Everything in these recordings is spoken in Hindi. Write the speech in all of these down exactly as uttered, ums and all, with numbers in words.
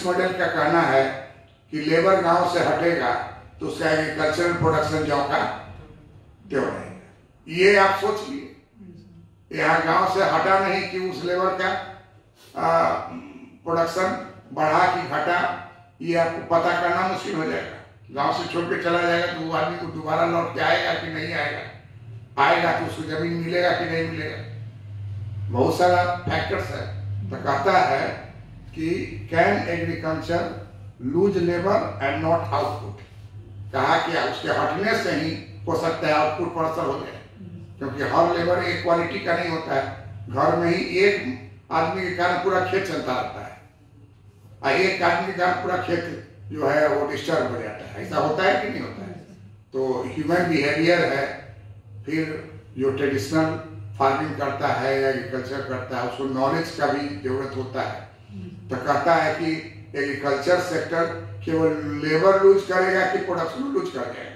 मॉडल का कहना है कि लेबर गांव से हटेगा तो उसका एग्रीकल्चरल प्रोडक्शन जो का क्यों रहेगा। ये आप सोचिए, यहाँ गांव से हटा नहीं कि उस लेबर का प्रोडक्शन बढ़ा कि घटा, ये आपको पता करना मुश्किल हो जाएगा। गांव से छोड़ के चला जाएगा तो वो आदमी को दोबारा लौट के आएगा कि नहीं आएगा, आएगा तो उसको जमीन मिलेगा कि नहीं मिलेगा, बहुत सारा फैक्टर्स है। तो कहता है कि can agriculture lose labour and not output, कहा कि उसके हटने से ही हो सकता है आउटपुट पर असर हो जाए, क्योंकि हर लेबर एक क्वालिटी का नहीं होता है। घर में ही एक आदमी के कारण पूरा खेत चलता रहता है और एक आदमी के कारण पूरा खेत जो है वो डिस्टर्ब हो जाता है। ऐसा होता है कि नहीं होता है? तो ह्यूमन बिहेवियर है। फिर जो ट्रेडिशनल फार्मिंग करता है या एग्रीकल्चर करता है उसको नॉलेज का भी जरूरत होता है। तो कहता है कि एग्रीकल्चर सेक्टर केवल लेबर लूज करेगा कि प्रोडक्शन लूज कर जाएगा।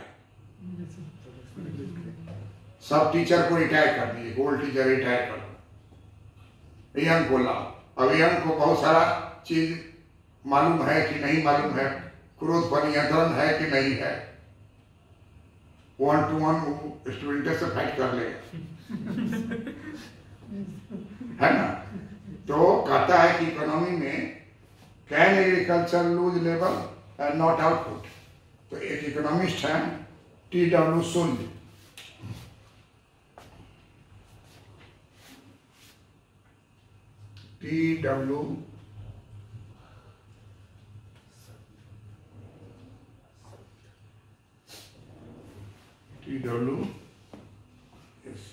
सब टीचर को रिटायर कर दिए, ओल्ड टीचर रिटायर कर दो, यंग को लाओ। अब यंग को बहुत सारा चीज मालूम है कि नहीं मालूम है, क्रोध पर नियंत्रण है कि नहीं है, वन टू वन स्टूडेंट से फाइट कर लेगा, है ना। तो कहता है कि इकोनॉमी में can agriculture lose labour and not output. तो एक इकोनॉमिस्ट है टी डब्ल्यू सोल, T W T W S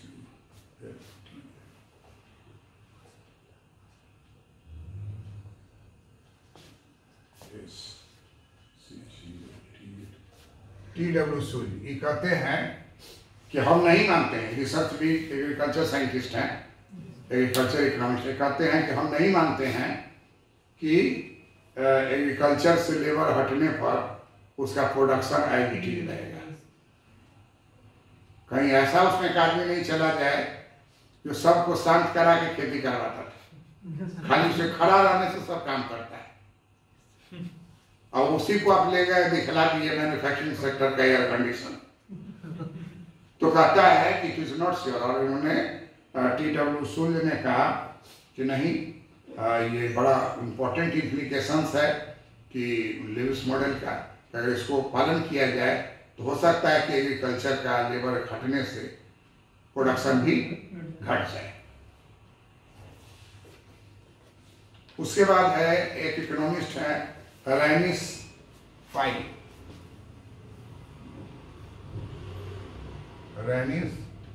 T W सोल ये कहते हैं कि हम नहीं मानते हैं, रिसर्च भी एग्रीकल्चर साइंटिस्ट हैं, एग्रीकल्चर इकोनॉमिस्ट कहते हैं कि हम नहीं मानते हैं कि एग्रीकल्चर से लेबर हटने पर उसका प्रोडक्शन एज इट इज रहेगा। कहीं ऐसा उसमें एक आदमी नहीं चला जाए जो सबको शांत करा के खेती करवाता था, खाली उसे खड़ा रहने से सब काम करता है, और उसी को आप ले गए दिखला दिए मैन्युफैक्चरिंग सेक्टर का एयर कंडीशन। तो कहता है कि इट इज नॉट श्योर। और उन्होंने टी डब्ल्यू सूर्य ने कहा कि नहीं, आ, ये बड़ा इम्पोर्टेंट इम्प्लीकेशंस है कि लिव्स मॉडल का, अगर इसको पालन किया जाए तो हो सकता है कि एग्रीकल्चर का लेबर घटने से प्रोडक्शन भी घट जाए। उसके बाद है एक इकोनॉमिस्ट है Ranis Fei, Ranis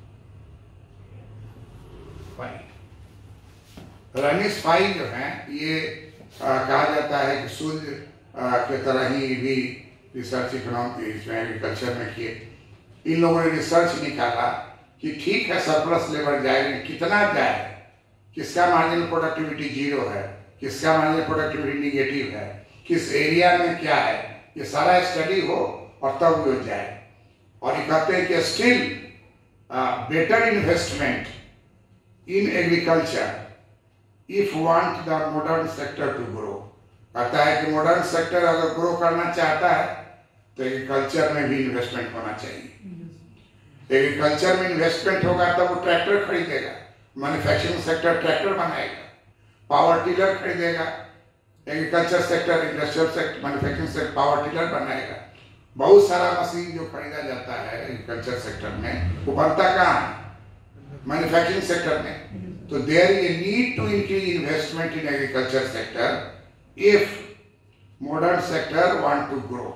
Fei Ranis Fei जो है ये आ, कहा जाता है कि सूर्य के तरह ही भी रिसर्च इकोनॉमिक्स में एग्रीकल्चर में किए। इन लोगों ने रिसर्च निकाला कि ठीक है सरप्लस लेबर जाए, लेकिन कितना जाए, किसका मार्जिनल प्रोडक्टिविटी जीरो है, किसका मार्जिनल प्रोडक्टिविटी निगेटिव है, किस एरिया में क्या है, ये सारा स्टडी हो और तब वो जाए। और ये कहते हैं कि still better investment in agriculture if want the modern sector to grow. कहता है कि मॉडर्न सेक्टर अगर ग्रो करना चाहता है तो एग्रीकल्चर में भी इन्वेस्टमेंट होना चाहिए। एग्रीकल्चर में इन्वेस्टमेंट होगा तब वो ट्रैक्टर खरीदेगा, मैन्युफैक्चरिंग सेक्टर ट्रैक्टर बनाएगा, पावर टिलर खरीदेगा, agriculture sector, industrial sector, manufacturing sector power tiller बनाएगा। बहुत सारा मशीन जो खरीदा जाता है एग्रीकल्चर सेक्टर में वो बनता कहाँ है? मैन्युफैक्चरिंग सेक्टर में। तो there is a need to increase investment in agriculture sector if modern sector want to grow.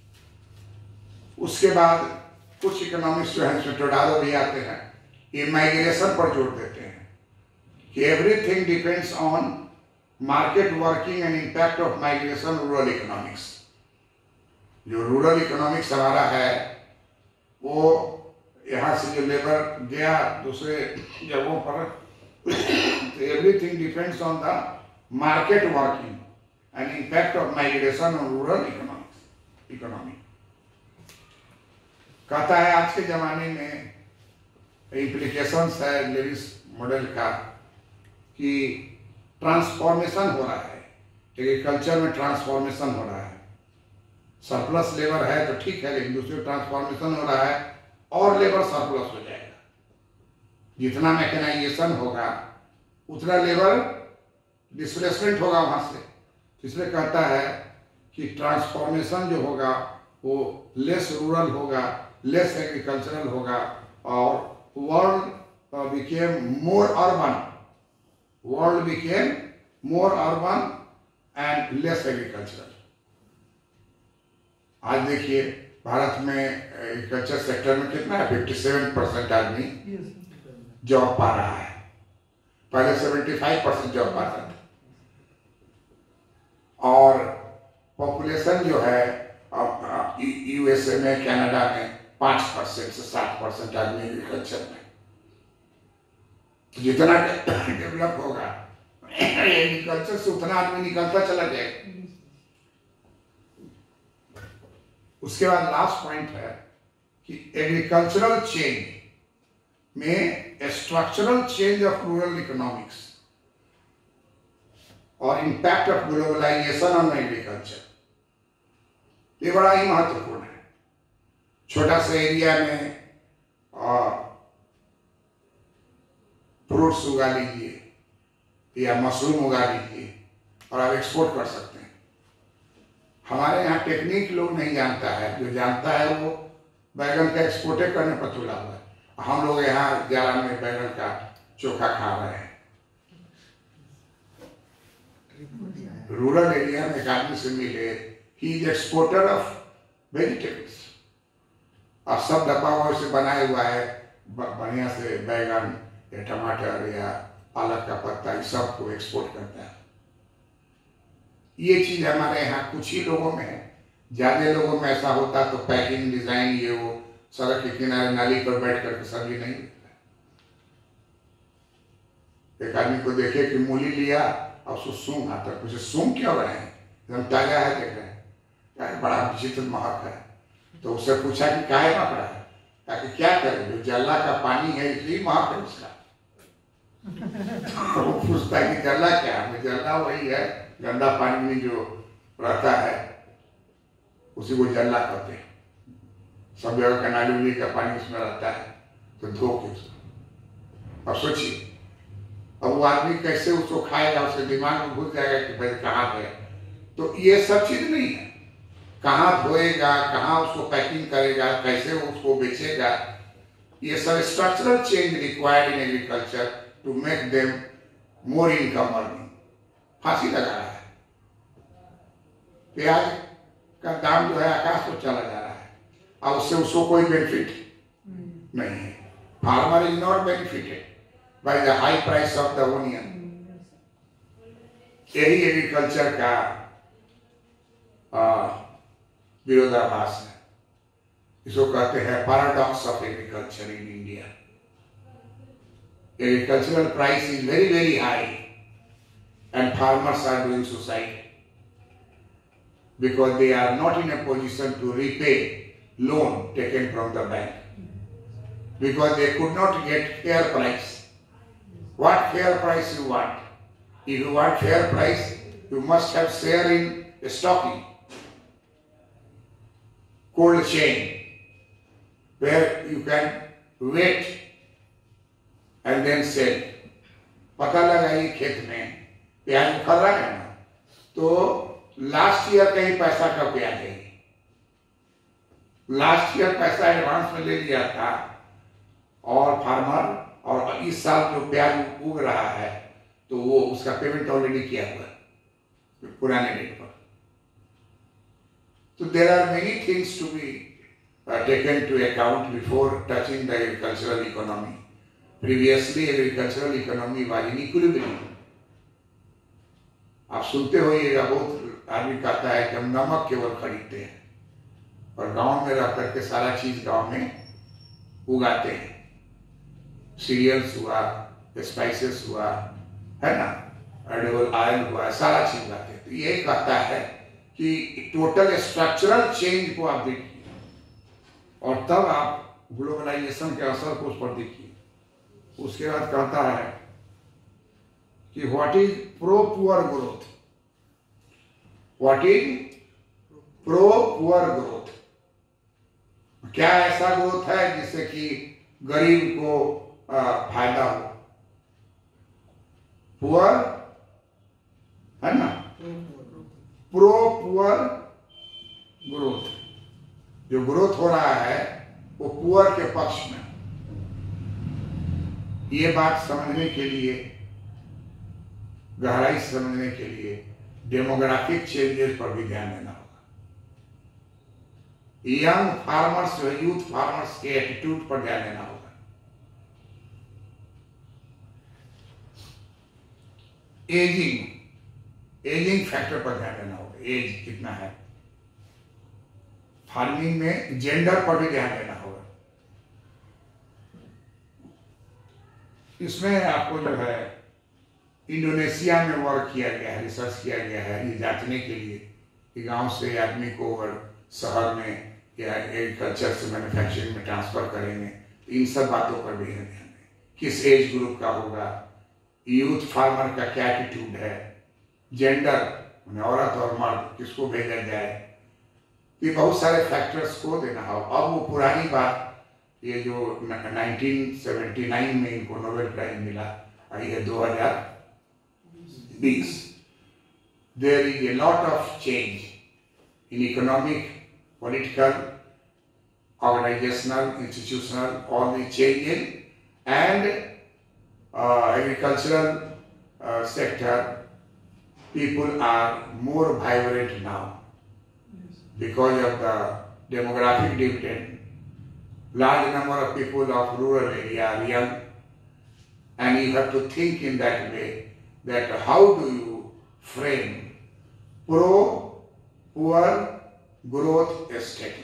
उसके बाद कुछ इकोनॉमिस्ट जो है टोडालो भी आते हैं, ये माइग्रेशन पर जोर देते हैं कि everything depends on market working and impact of migration rural economics. जो रूरल इकोनॉमिक्स हमारा है वो यहाँ से जो लेबर गया दूसरे जगहों पर, तो everything depends on the market working and impact of migration on rural economics economy. कहता है आज के जमाने में इम्प्लीकेशंस है लेविस मॉडल का कि ट्रांसफॉर्मेशन हो रहा है, एग्रीकल्चर में ट्रांसफॉर्मेशन हो रहा है, सरप्लस लेबर है तो ठीक है, लेकिन दूसरे ट्रांसफॉर्मेशन हो रहा है और लेबर सरप्लस हो जाएगा। जितना मैकेनाइजेशन होगा उतना लेबर डिस्प्लेसमेंट होगा वहां से। इसलिए कहता है कि ट्रांसफॉर्मेशन जो होगा वो लेस रूरल होगा, लेस एग्रीकल्चरल होगा, और world became more urban, world became more urban and less agricultural. आज देखिए भारत में एग्रीकल्चर सेक्टर में कितना है, सत्तावन परसेंट आदमी जॉब पा रहा है, पहले पचहत्तर परसेंट जॉब पाता था। और पॉपुलेशन जो है यूएसए में, कनाडा में पांच परसेंट से सात परसेंट आदमी एग्रीकल्चर में। जितना डेवलप होगा एग्रीकल्चर से उतना आदमी निकलता चला जाएगा। उसके बाद लास्ट पॉइंट है कि एग्रीकल्चरल चेंज में structural change of rural economics और impact of globalisation on agriculture, ये बड़ा ही महत्वपूर्ण है। छोटा सा एरिया में फ्रूट्स उगा लीजिए या मशरूम उगा लीजिए और आप एक्सपोर्ट कर सकते हैं। हमारे यहाँ टेक्निक लोग नहीं जानता है, जो जानता है वो बैगन का एक्सपोर्ट करने पर तुला हुआ है। हम लोग यहाँ ग्यारह में बैगन का चोखा खा रहे हैं। रूरल एरिया में एक आदमी से मिले, he is exporter of vegetables, और सब डब्बा से बनाया हुआ है बढ़िया से, बैगन या टमाटर या पालक का पत्ता, इस सब को एक्सपोर्ट करता है। ये चीज हमारे यहाँ कुछ ही लोगों में है, ज्यादा लोगों में ऐसा होता तो पैकिंग डिजाइन ये वो सड़क के किनारे नाली पर बैठ करके सब्जी नहीं मिलता। एक आदमी को देखे कि मूली लिया और उसको सूंघ आता, कुछ सूंघ क्यों रहे हैं, एकदम ताजा है, देख रहे हैं यार बड़ा विचित्र महक है। तो उससे पूछा कि काहे महक रहा है, ताकि क्या करें, जो जल्ला का पानी है इसलिए महक है उसका। वो पूछता है कि जल्ला क्या है, जल्ला वही है गंदा पानी में जो रहता है उसी को जल्ला कहते हैं। सब जगह का नाली उली का पानी उसमें रहता है, तो धो के उसको। अब सोचिए अब वो आदमी कैसे उसको खाएगा, उसके दिमाग में घुस जाएगा कि भाई कहाँ है। तो ये सब चीज नहीं है, कहाँ धोएगा, कहाँ उसको पैकिंग करेगा, कैसे उसको बेचेगा, ये सब structural change required in agriculture to make them more income earning. फांसी लगा रहा है, प्याज का दाम जो है आकाश को चला जा रहा है, और उससे उसको कोई बेनिफिट नहीं है। Farmer is not benefited by the high price of the onion. यही एग्रीकल्चर का विरोधाभास है, इसको कहते हैं paradox of agriculture in India. Agricultural price is very very high and farmers are doing suicide because they are not in a position to repay loan taken from the bank, because they could not get fair price. What fair price you want? If you want fair price, you must have share in stocking, cold chain, where you can wait and then sell. पता लगाइए खेत में प्याज उखड़ रहा है ना, तो लास्ट ईयर कहीं पैसा का प्याज है, लास्ट ईयर पैसा एडवांस में ले लिया था, और फार्मर और इस साल जो प्याज उग रहा है तो वो उसका पेमेंट ऑलरेडी किया हुआ है पुराने डेट पर। तो there are many things to be taken to account before touching the agricultural economy. Previously agricultural economy was in equilibrium. आप सुनते होइएगा, बहुत आदमी कहता है कि हम नमक केवल खरीदते हैं, और गांव में रह करके सारा चीज गांव में उगाते हैं। सीरियल्स हुआ, स्पाइसेस हुआ, है ना, एडिबल ऑयल हुआ, सारा चीज उगाते हैं। तो ये कहता है कि टोटल स्ट्रक्चरल चेंज को आप देखिए, और तब आप ग्लोबलाइजेशन के असर को उस पर देखिए। उसके बाद कहता है कि what is pro poor growth. What is pro-poor growth? क्या ऐसा ग्रोथ है जिससे कि गरीब को फायदा हो? पुअर है ना, प्रो पुअर ग्रोथ। जो ग्रोथ हो रहा है वो पुअर के पक्ष में। ये बात समझने के लिए, गहराई से समझने के लिए डेमोग्राफिक चेंजेस पर भी ध्यान देना होगा। यंग फार्मर्स, यूथ फार्मर्स के एटीट्यूड पर ध्यान देना होगा। एजिंग एजिंग फैक्टर पर ध्यान देना होगा। एज कितना है, फार्मिंग में जेंडर पर भी ध्यान देना होगा। इसमें आपको जो है इंडोनेशिया में वर्क किया गया है, रिसर्च किया गया है ये जांचने के लिए कि गांव से आदमी को अगर शहर में या एग्रीकल्चर से मैन्युफैक्चरिंग में ट्रांसफर करेंगे तो इन सब बातों पर भी ध्यान दें। किस एज ग्रुप का होगा, यूथ फार्मर का क्या एटीट्यूड है, जेंडर औरत और मर्द किसको भेजा जाए, ये बहुत सारे फैक्टर्स को देना हो। अब वो पुरानी बात, ये जो नाइनटीन सेवेंटी नाइन में इनको नोबेल प्राइज मिला, ये दो हज़ार बीस, there is a lot of change in economic, political, organizational, institutional, all the change in and uh, agricultural uh, sector, people are more vibrant now because of the demographic dividend. Large number of people of rural area are young, and you have to think in that way that how do you frame pro-poor growth strategy.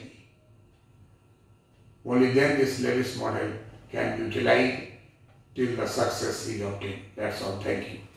Only then this Lewis model can be utilized till the success is obtained. That's all. Thank you.